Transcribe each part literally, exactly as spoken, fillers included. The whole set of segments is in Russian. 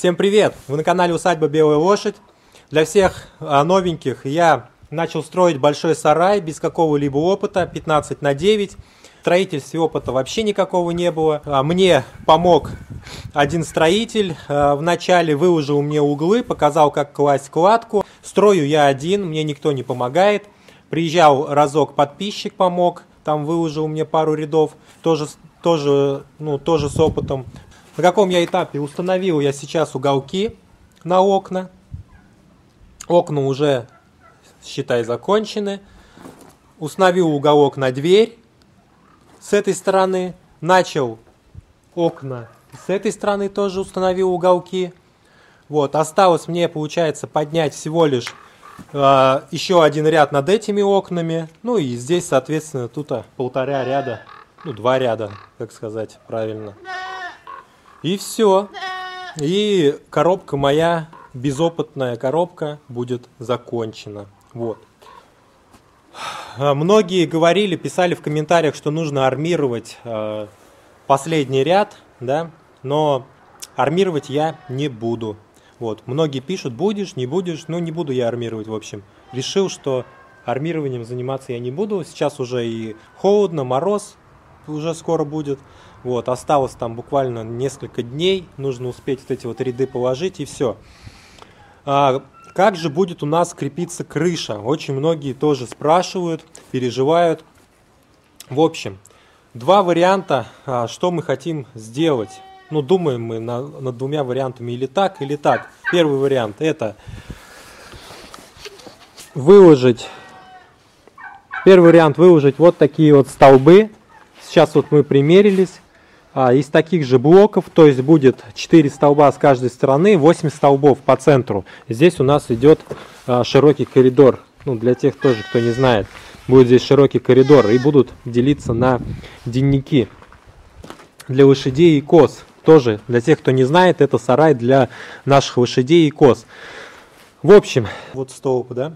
Всем привет! Вы на канале Усадьба Белая Лошадь. Для всех а, новеньких я начал строить большой сарай без какого-либо опыта, пятнадцать на девять. В строительстве опыта вообще никакого не было. А, мне помог один строитель. А, вначале выложил мне углы, показал, как класть кладку. Строю я один, мне никто не помогает. Приезжал разок подписчик, помог, там выложил мне пару рядов, тоже, тоже, ну, тоже с опытом. На каком я этапе? Установил я сейчас уголки на окна. Окна уже, считай, закончены. Установил уголок на дверь с этой стороны. Начал окна с этой стороны, тоже установил уголки. Вот, осталось мне, получается, поднять всего лишь э, еще один ряд над этими окнами. Ну и здесь, соответственно, тут полтора ряда, ну два ряда, как сказать правильно. И все. И коробка моя, безопытная коробка, будет закончена. Вот. Многие говорили, писали в комментариях, что нужно армировать э, последний ряд, да, но армировать я не буду. Вот. Многие пишут, будешь, не будешь, ну не буду я армировать, в общем. Решил, что армированием заниматься я не буду. Сейчас уже и холодно, мороз уже скоро будет. Вот, осталось там буквально несколько дней, нужно успеть вот эти вот ряды положить и все. А, как же будет у нас крепиться крыша? Очень многие тоже спрашивают, переживают. В общем, два варианта, а, что мы хотим сделать. Ну, думаем мы на, над двумя вариантами, или так, или так. Первый вариант это выложить, первый вариант выложить вот такие вот столбы. Сейчас вот мы примерились. Из таких же блоков, то есть будет четыре столба с каждой стороны, восемь столбов по центру. Здесь у нас идет широкий коридор. Ну, для тех тоже, кто не знает, будет здесь широкий коридор. И будут делиться на денники для лошадей и коз. Тоже для тех, кто не знает, это сарай для наших лошадей и коз. В общем, вот столб, да.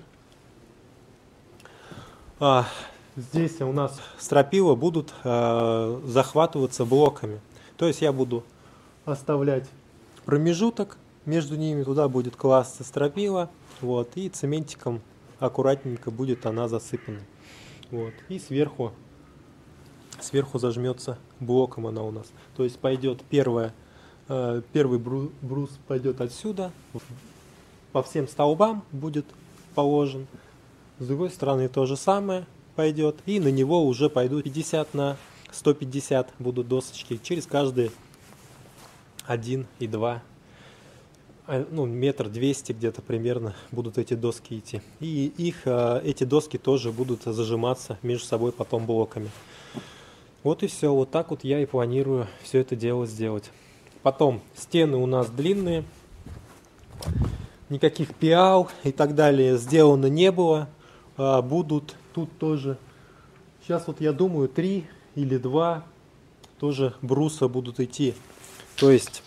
А, Здесь у нас стропила будут э, захватываться блоками. То есть я буду оставлять промежуток между ними, туда будет класться стропила, вот, и цементиком аккуратненько будет она засыпана. Вот, и сверху, сверху зажмется блоком она у нас. То есть пойдет первая, э, первый брус, брус пойдет отсюда, по всем столбам будет положен. С другой стороны то же самое пойдет, и на него уже пойдут пятьдесят на сто пятьдесят будут досочки через каждые один и два, ну, метр двести где-то примерно будут эти доски идти, и их эти доски тоже будут зажиматься между собой потом блоками. Вот и все, вот так вот я и планирую все это дело сделать. Потом стены у нас длинные, никаких пиал и так далее сделано не было. Будут тут тоже, сейчас вот я думаю, три или два тоже бруса будут идти. То есть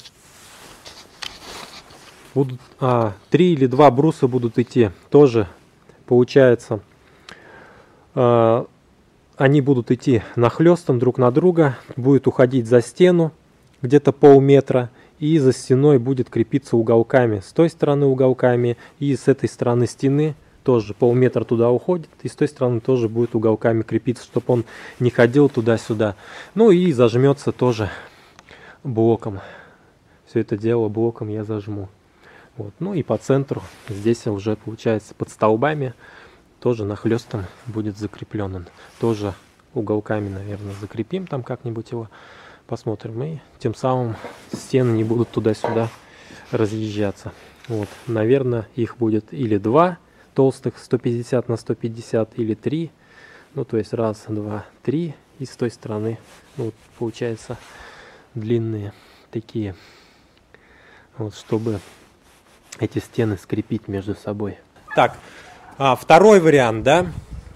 будут а, три или два бруса будут идти. Тоже получается, а, они будут идти нахлестом друг на друга, будет уходить за стену где-то полметра, и за стеной будет крепиться уголками. С той стороны уголками и с этой стороны стены. Тоже полметра туда уходит, и с той стороны тоже будет уголками крепиться, чтобы он не ходил туда-сюда. Ну и зажмется тоже блоком. Все это дело блоком я зажму. Вот. Ну и по центру здесь уже получается под столбами тоже нахлестом будет закреплен он. Тоже уголками, наверное, закрепим там как-нибудь его. Посмотрим. И тем самым стены не будут туда-сюда разъезжаться. Вот. Наверное, их будет или два толстых сто пятьдесят на сто пятьдесят или три, ну то есть раз, два, три, и с той стороны, ну, получается длинные такие, вот, чтобы эти стены скрепить между собой. Так, а, второй вариант, да,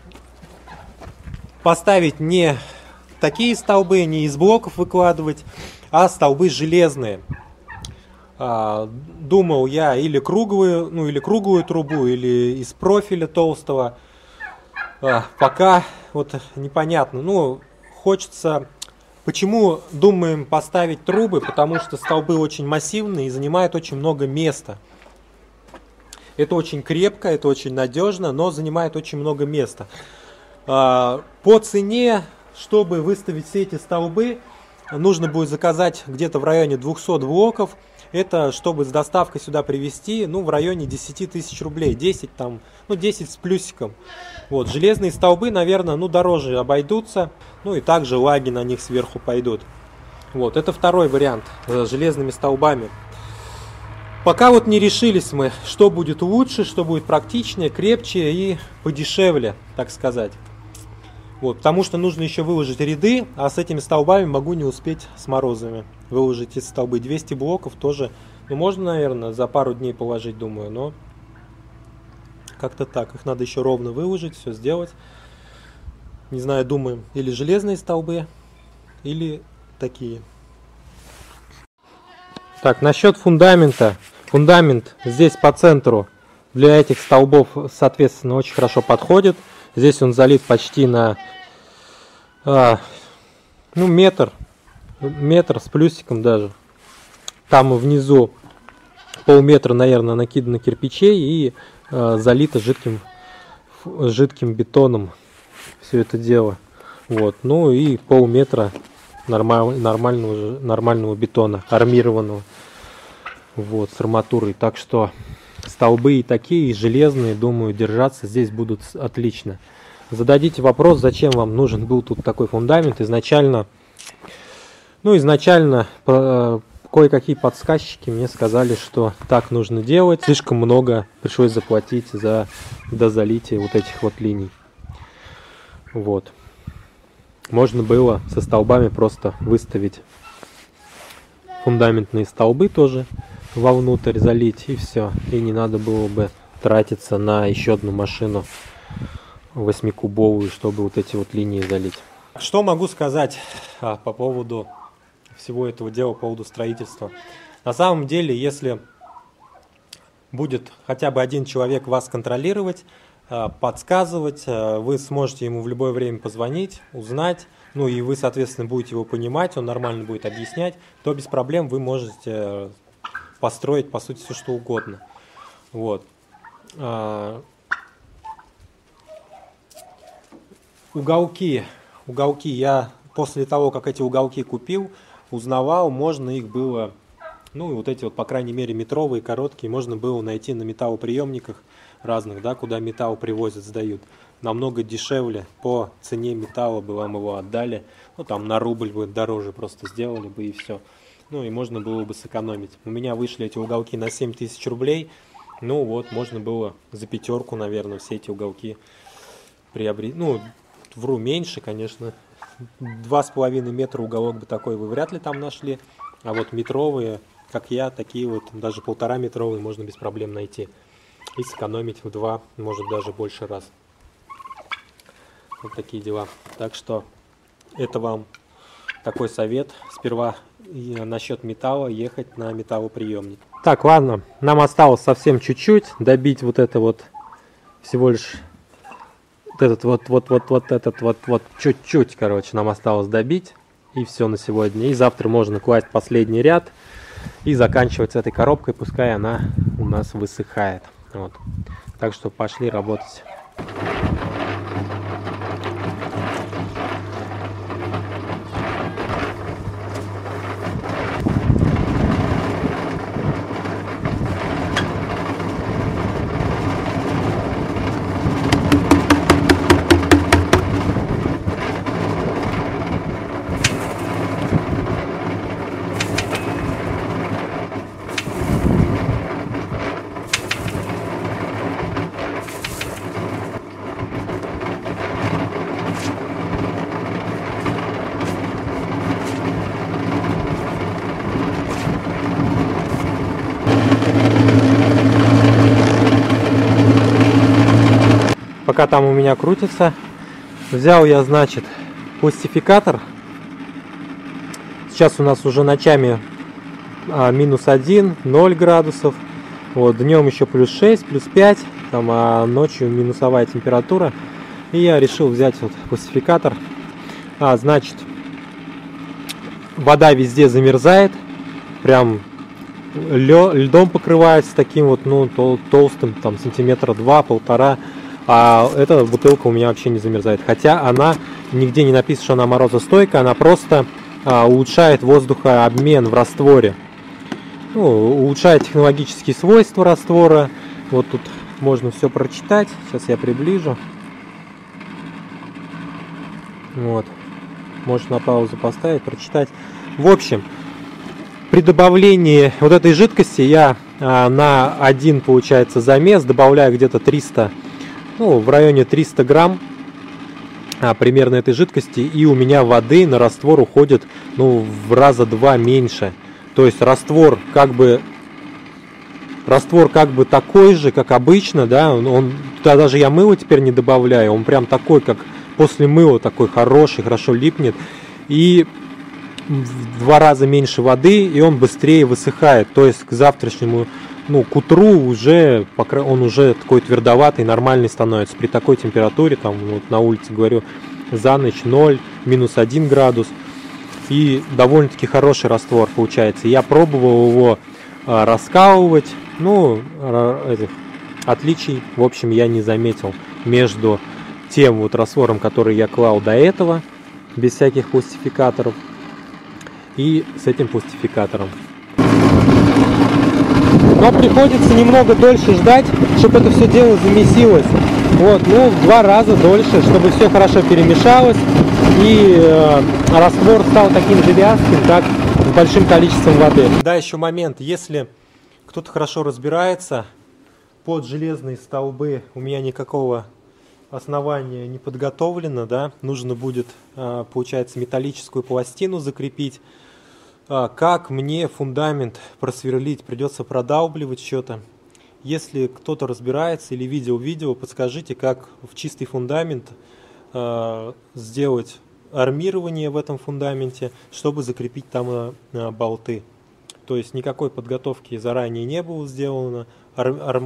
поставить не такие столбы, не из блоков выкладывать, а столбы железные. Думал я или круглую, ну или круглую трубу, или из профиля толстого. Пока вот непонятно. Ну, хочется Почему думаем поставить трубы? Потому что столбы очень массивные и занимают очень много места. Это очень крепко, это очень надежно, но занимает очень много места. По цене, чтобы выставить все эти столбы, нужно будет заказать где-то в районе двухсот блоков. Это, чтобы с доставкой сюда привезти, ну, в районе десяти тысяч рублей. десять там, ну, десять с плюсиком. Вот, железные столбы, наверное, ну, дороже обойдутся. Ну, и также лаги на них сверху пойдут. Вот, это второй вариант с железными столбами. Пока вот не решились мы, что будет лучше, что будет практичнее, крепче и подешевле, так сказать. Вот, потому что нужно еще выложить ряды, а с этими столбами могу не успеть с морозами выложить эти столбы. двести блоков тоже, ну, можно, наверное, за пару дней положить, думаю, но как-то так. Их надо еще ровно выложить, все сделать. Не знаю, думаем, или железные столбы, или такие. Так, насчет фундамента. Фундамент здесь по центру для этих столбов, соответственно, очень хорошо подходит. Здесь он залит почти на а, ну, метр, метр с плюсиком даже. Там внизу полметра, наверное, накидано кирпичей и а, залито жидким, жидким бетоном все это дело. Вот. Ну и полметра нормаль, нормального, нормального бетона, армированного. Вот, с арматурой. Так что столбы и такие, и железные, думаю, держаться здесь будут отлично. Зададите вопрос, зачем вам нужен был тут такой фундамент. Изначально, ну, изначально э, кое-какие подсказчики мне сказали, что так нужно делать. Слишком много пришлось заплатить за дозалитие вот этих вот линий. Вот. Можно было со столбами просто выставить фундаментные столбы тоже вовнутрь, залить, и все. И не надо было бы тратиться на еще одну машину восьмикубовую, чтобы вот эти вот линии залить. Что могу сказать а, по поводу всего этого дела, по поводу строительства? На самом деле, если будет хотя бы один человек вас контролировать, а, подсказывать, а, вы сможете ему в любое время позвонить, узнать, ну и вы, соответственно, будете его понимать, он нормально будет объяснять, то без проблем вы можете построить, по сути, все что угодно. Вот. А, уголки. Уголки. Я после того, как эти уголки купил, узнавал, можно их было, ну и вот эти вот, по крайней мере, метровые, короткие, можно было найти на металлоприемниках разных, да, куда металл привозят, сдают. Намного дешевле по цене металла бы вам его отдали. Ну, там на рубль бы дороже просто сделали бы и все. Ну, и можно было бы сэкономить. У меня вышли эти уголки на семь тысяч рублей. Ну, вот, можно было за пятерку, наверное, все эти уголки приобрести. Ну, вру, меньше, конечно. Два с половиной метра уголок бы такой вы вряд ли там нашли. А вот метровые, как я, такие вот, даже полтора метровые можно без проблем найти. И сэкономить в два, может даже больше раз. Вот такие дела. Так что это вам такой совет. Сперва насчет металла ехать на металлоприемник. Так, ладно, нам осталось совсем чуть-чуть добить вот это вот, всего лишь вот этот вот, вот, вот, вот этот вот, вот, чуть-чуть, короче, нам осталось добить. И все на сегодня. И завтра можно класть последний ряд и заканчивать с этой коробкой, пускай она у нас высыхает. Вот. Так что пошли работать. Пока там у меня крутится, взял я, значит, пластификатор. Сейчас у нас уже ночами а, минус один, ноль градусов. Вот, днем еще плюс шесть, плюс пять, там, а ночью минусовая температура. И я решил взять вот пластификатор. А, значит, вода везде замерзает, прям льдом покрывается таким вот, ну, тол толстым, там, сантиметра два-полтора, а эта бутылка у меня вообще не замерзает. Хотя она, нигде не написано, что она морозостойкая, она просто а, улучшает воздухообмен в растворе. Ну, улучшает технологические свойства раствора. Вот тут можно все прочитать. Сейчас я приближу. Вот. Можно на паузу поставить, прочитать. В общем, при добавлении вот этой жидкости я а, на один, получается, замес добавляю где-то триста, ну, в районе триста грамм а, примерно этой жидкости, и у меня воды на раствор уходит, ну, в раза два меньше. То есть раствор как бы раствор как бы такой же, как обычно, да, он, он туда даже я мыло теперь не добавляю, он прям такой, как после мыла, такой хороший, хорошо липнет, и в два раза меньше воды, и он быстрее высыхает. То есть к завтрашнему, ну, к утру уже он уже такой твердоватый, нормальный становится. При такой температуре, там, вот на улице, говорю, за ночь ноль, минус один градус. И довольно-таки хороший раствор получается. Я пробовал его а, раскалывать, ну, этих отличий, в общем, я не заметил между тем вот раствором, который я клал до этого, без всяких пластификаторов, и с этим пластификатором. Но приходится немного дольше ждать, чтобы это все дело замесилось. Вот, ну, в два раза дольше, чтобы все хорошо перемешалось и э, раствор стал таким же вязким, как с большим количеством воды. Да, еще момент, если кто-то хорошо разбирается, под железные столбы у меня никакого основания не подготовлено, да, нужно будет, э, получается, металлическую пластину закрепить. Как мне фундамент просверлить, придется продалбливать что-то. Если кто-то разбирается или видел видео, подскажите, как в чистый фундамент э, сделать армирование в этом фундаменте, чтобы закрепить там э, болты. То есть никакой подготовки заранее не было сделано, ар ар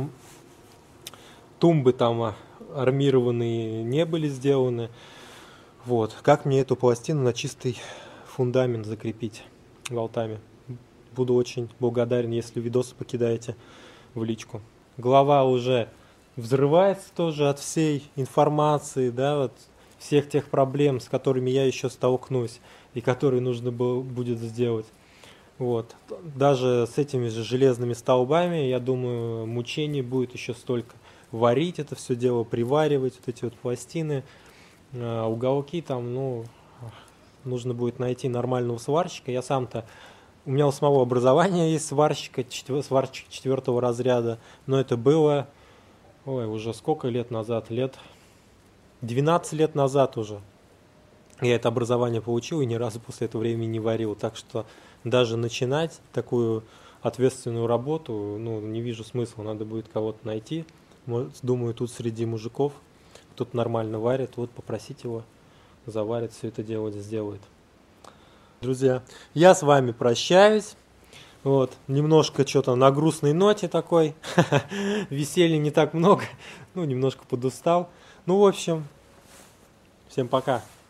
тумбы там армированные не были сделаны. Вот. Как мне эту пластину на чистый фундамент закрепить болтами? Буду очень благодарен, если видосы покидаете в личку. Голова уже взрывается тоже от всей информации, да, вот всех тех проблем, с которыми я еще столкнусь и которые нужно было, будет сделать. Вот. Даже с этими же железными столбами, я думаю, мучений будет еще столько. Варить это все дело, приваривать вот эти вот пластины, э, уголки там, ну, нужно будет найти нормального сварщика. Я сам-то, у меня у самого образования есть сварщика, четвер, сварщик четвертого разряда, но это было, ой, уже сколько лет назад, лет двенадцать лет назад уже. Я это образование получил и ни разу после этого времени не варил, так что даже начинать такую ответственную работу, ну, не вижу смысла, надо будет кого-то найти. Думаю, тут среди мужиков кто-то нормально варит, вот попросить его, заварит, все это дело сделает. Друзья, я с вами прощаюсь. Вот, немножко что-то на грустной ноте такой. Веселья не так много. Ну, немножко подустал. Ну, в общем, всем пока.